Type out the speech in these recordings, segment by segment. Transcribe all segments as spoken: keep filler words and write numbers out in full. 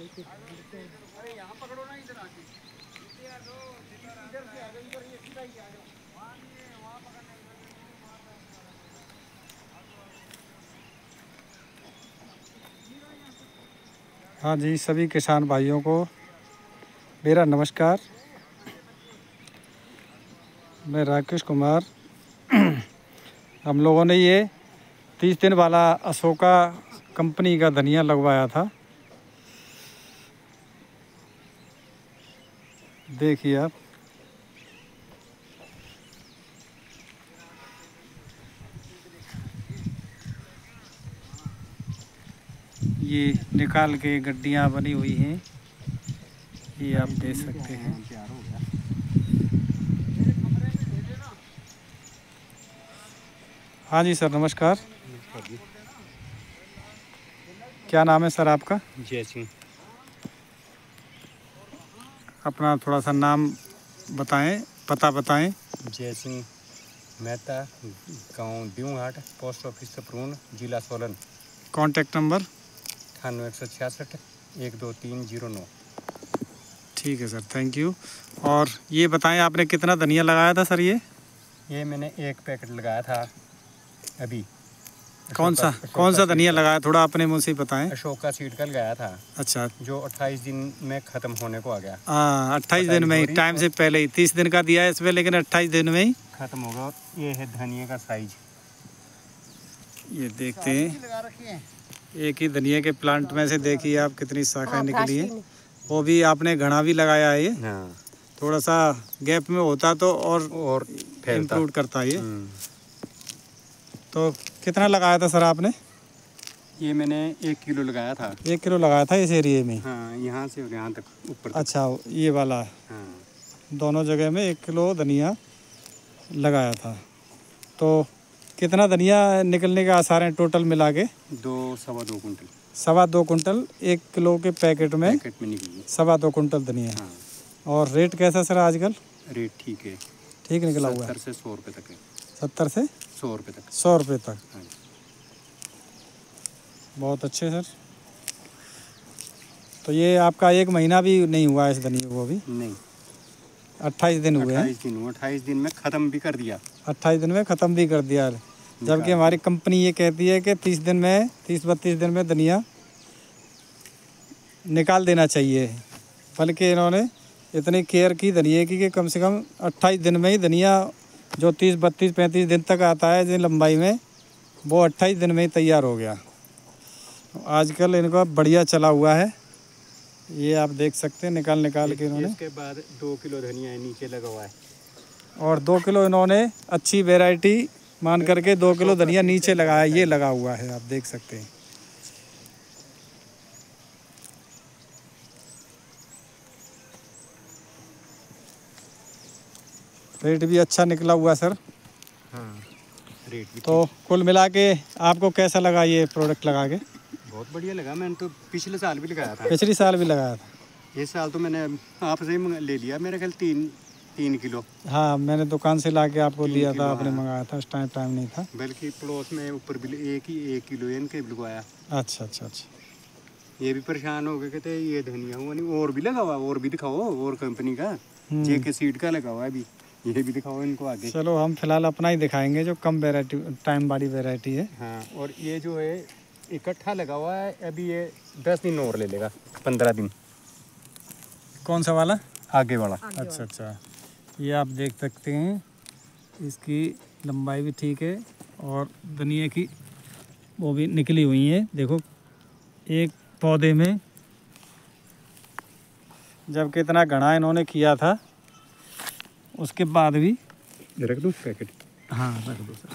अरे यहाँ पकड़ो ना, इधर आके इधर से आ जाओ, इधर ये सीधा ही आ जाओ। हाँ जी, सभी किसान भाइयों को मेरा नमस्कार। मैं राकेश कुमार। हम लोगों ने ये तीस दिन वाला अशोका कंपनी का धनिया लगवाया था। देखिए आप, ये निकाल के गड्डियाँ बनी हुई हैं, ये आप देख सकते हैं। हाँ जी सर, नमस्कार। क्या नाम है सर आपका? जय सिंह। अपना थोड़ा सा नाम बताएं, पता बताएं। जय सिंह मेहता, गाँव दीवहाट, पोस्ट ऑफिस सपरून, जिला सोलन। Contact number? अठानवे एक सौ छियासठ एक दो तीन जीरो नौ। ठीक है सर, थैंक यू। और ये बताएं, आपने कितना धनिया लगाया था सर? ये ये मैंने एक पैकेट लगाया था अभी। कौन सा कौन सा धनिया लगाया, थोड़ा अपने मुँह से बताएं। अशोका सीड का लगाया था। अच्छा, जो अट्ठाईस दिन में ख़त्म होने को आ गया। हाँ, अट्ठाईस दिन में ही, टाइम से पहले ही। तीस दिन का दिया है इसमें, लेकिन अट्ठाईस दिन में ही ख़त्म होगा। ये है धनिया का साइज, ये देखते हैं। एक ही धनिया के प्लांट में से देखिए आप कितनी शाखाएं निकली हैं। वो भी आपने घना भी लगाया है ये। हाँ। थोड़ा सा गैप में होता तो और और इम्प्रूव करता है ये। तो कितना लगाया था सर आपने? ये मैंने एक किलो लगाया था। एक किलो लगाया था इस एरिए में? हाँ, यहाँ से यहाँ तक ऊपर तक। अच्छा, ये वाला। हाँ। दोनों जगह में एक किलो धनिया लगाया था। तो कितना धनिया निकलने के आसार हैं टोटल मिला के? दो सवा दो कुंटल। सवा दो कुंटल एक किलो के पैकेट में, पैकेट में निकली सवा दो कुंटल धनिया। हाँ। और रेट कैसा सर आजकल? रेट ठीक है, ठीक निकला हुआ है। सत्तर से सौ रुपये तक है। सत्तर से सौ रुपये तक। सौ रुपये तक। हाँ। बहुत अच्छे सर। तो ये आपका एक महीना भी नहीं हुआ इस धनिया को अभी? नहीं, अट्ठाईस दिन हुए हैं। अट्ठाईस दिन हुए। अट्ठाईस दिन में ख़त्म भी कर दिया। अट्ठाईस दिन में ख़त्म भी कर दिया, जबकि हमारी कंपनी ये कहती है कि तीस दिन में तीस बत्तीस दिन में धनिया निकाल देना चाहिए। बल्कि इन्होंने इतनी केयर की धनिया की कि कम से कम अट्ठाईस दिन में ही धनिया, जो तीस बत्तीस पैंतीस दिन तक आता है जिन लंबाई में, वो अट्ठाईस दिन में ही तैयार हो गया। आजकल इनका बढ़िया चला हुआ है, ये आप देख सकते हैं। निकाल निकाल के इन्होंने, इसके बाद दो किलो धनिया नीचे लगा हुआ है। और दो किलो इन्होंने अच्छी वैरायटी मान करके दो किलो धनिया नीचे लगाया, ये लगा हुआ है, आप देख सकते हैं। रेट भी अच्छा निकला हुआ सर। हाँ, रेट भी। तो कुल मिला के आपको कैसा लगा ये प्रोडक्ट लगा के? बहुत बढ़िया लगा। मैंने तो पिछले साल भी लगाया था। पिछली साल भी लगाया था? इस साल तो मैंने आपसे ही ले लिया, मेरे ख्याल तीन तीन किलो। हाँ, मैंने दुकान से ला के आपको लिया था, आपने मंगाया था, उस टाइम टाइम नहीं था। बल्कि पड़ोस में ऊपर भी एक ही एक किलो इनके भी लगवाया। अच्छा अच्छा अच्छा। ये भी परेशान हो गए, कहते ये धनिया हुआ नहीं, और भी लगा हुआ, और भी दिखाओ, और कंपनी का जे के सीड का लगा हुआ है अभी, ये भी दिखाओ इनको आगे। चलो, हम फिलहाल अपना ही दिखाएंगे जो कम वैरायटी टाइम वाली वैरायटी है। हाँ, और ये जो है इकट्ठा लगा हुआ है अभी, ये दस दिन और ले लेगा, पंद्रह दिन। कौन सा वाला? आगे वाला। अच्छा अच्छा, ये आप देख सकते हैं, इसकी लंबाई भी ठीक है और धनिया की वो भी निकली हुई है। देखो, एक पौधे में जब कितना घना इन्होंने किया था, उसके बाद भी। रख दो पैकेट? हाँ, रख दो सर।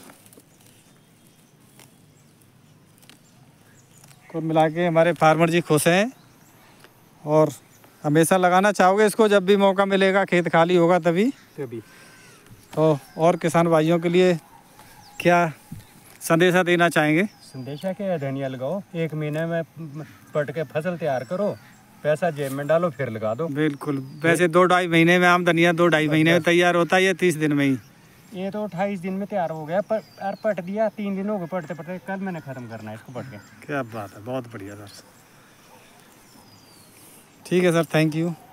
कुल मिला के हमारे फार्मर जी खुश हैं और हमेशा लगाना चाहोगे इसको, जब भी मौका मिलेगा, खेत खाली होगा तभी तभी। तो और किसान भाइयों के लिए क्या संदेशा देना चाहेंगे? संदेशा क्या है, धनिया लगाओ, एक महीने में पट के फसल तैयार करो, पैसा जेब में डालो, फिर लगा दो। बिल्कुल। वैसे दो ढाई महीने में आम धनिया दो ढाई महीने में तैयार होता है, ये तीस दिन में ही। ये तो अट्ठाईस दिन में तैयार हो गया, पर यार पट दिया, तीन दिन हो गए पटते पटते, कल मैंने खत्म करना है इसको पट के। क्या बात है, बहुत बढ़िया सर। ठीक है सर, थैंक यू।